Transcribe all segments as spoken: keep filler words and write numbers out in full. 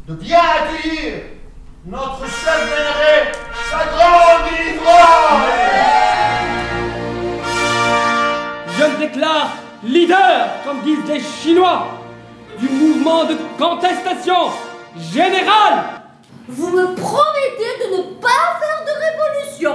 de bien accueillir notre chef vénéré, sa grande délivrance. Je me déclare leader, comme disent les Chinois, du mouvement de contestation générale. Vous me promettez de ne pas faire de révolution.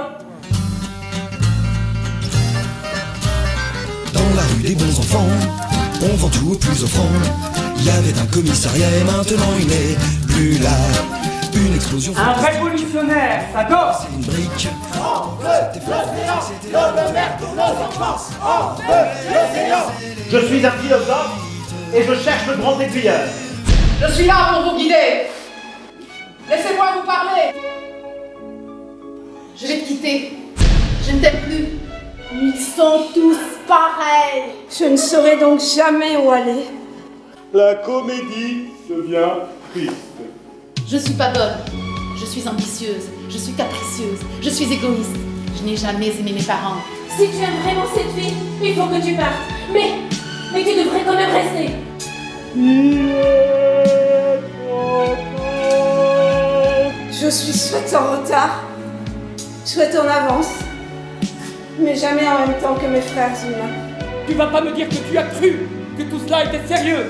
Dans la rue des bons enfants, on vend tout au plus offrant. Il y avait un commissariat et maintenant il n'est plus là. Une explosion. Un révolutionnaire, ça dort. C'est une brique. On veut l'océan, l'eau de mer pour nos enfants. On veut l'océan. Je suis un philosophe et je cherche le grand aiguilleur. Je suis là pour vous guider. Laissez-moi vous parler. Je vais te quitter. Je ne t'aime plus. Ils sont tous pareils. Je ne saurai donc jamais où aller. La comédie devient triste. Je suis pas bonne. Je suis ambitieuse. Je suis capricieuse. Je suis égoïste. Je n'ai jamais aimé mes parents. Si tu aimes vraiment cette fille, il faut que tu partes. Mais, mais tu devrais quand même rester. Je suis soit en retard, soit en avance, mais jamais en même temps que mes frères humains. Tu vas pas me dire que tu as cru que tout cela était sérieux.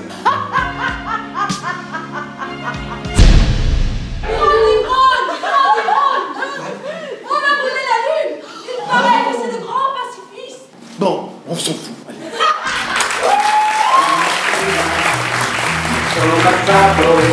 Bon, on s'en fout. Sono passato